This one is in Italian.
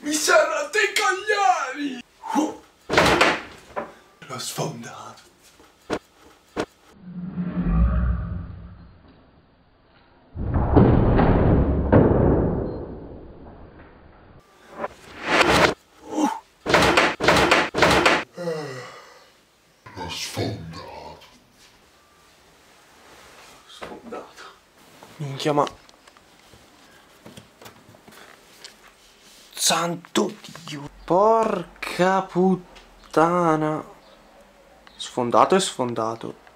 Mi sono rotti i coglioni! L'ho sfondato. L'ho sfondato. Sfondato. Minchia, ma... Santo Dio. Porca puttana. Sfondato e sfondato.